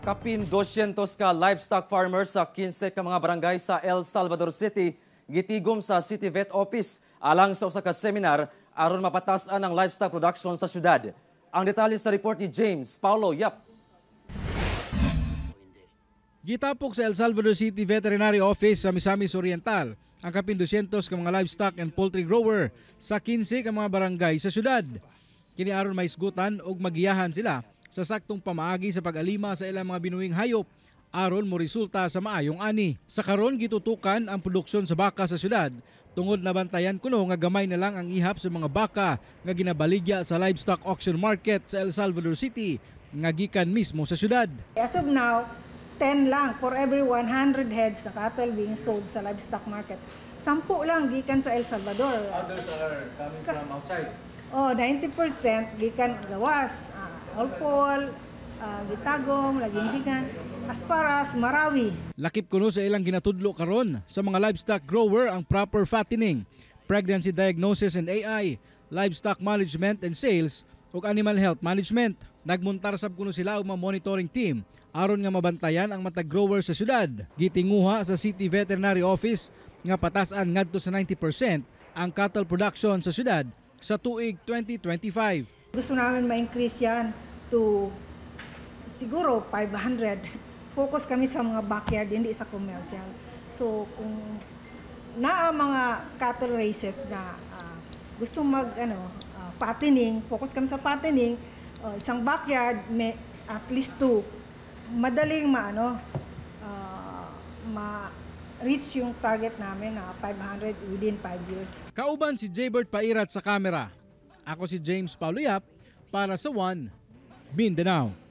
Kapin 200 ka livestock farmers sa 15 ka mga barangay sa El Salvador City gitigom sa City Vet Office alang sa usa ka seminar aron mapatasan ang livestock production sa syudad. Ang detalye sa report ni James Paulo Yap. Gitapok sa El Salvador City Veterinary Office sa Misamis Oriental ang kapin 200 ka mga livestock and poultry grower sa 15 ka mga barangay sa syudad. Kini aron maisgutan og magiyahan sila sa saktong pamaagi sa pag-alima sa ilang mga binuhing hayop aron mo resulta sa maayong ani. Sa karon gitutukan ang produksyon sa baka sa syudad tungod na bantayan kuno nga gamay na lang ang ihap sa mga baka nga ginabaligya sa livestock auction market sa El Salvador City nga gikan mismo sa syudad. As of now, 10 lang for every 100 heads na cattle being sold sa livestock market. 10 lang gikan sa El Salvador. Others are coming from outside. 90% gikan gawas. Olpol, Gitagom, Lagindigan, Asparas, Marawi. Lakip kuno sa ilang ginatudlo karon sa mga livestock grower ang proper fattening, pregnancy diagnosis and AI, livestock management and sales ug animal health management. Nagmuntar sab kuno sila og mga monitoring team aron nga mabantayan ang matag grower sa syudad. Gitinguha sa City Veterinary Office nga patasan ngadto sa 90% ang cattle production sa syudad sa tuig 2025. Gusto namin ma-increase yan to siguro 500. Focus kami sa mga backyard, hindi sa commercial. So kung naa mga cattle raisers na gusto fattening, focus kami sa fattening, isang backyard may at least 2, madaling ma-reach yung target namin na 500 within 5 years. Kauban si Jaybert Pairat sa kamera. Ako si James Paulo Yap para sa One Mindanao.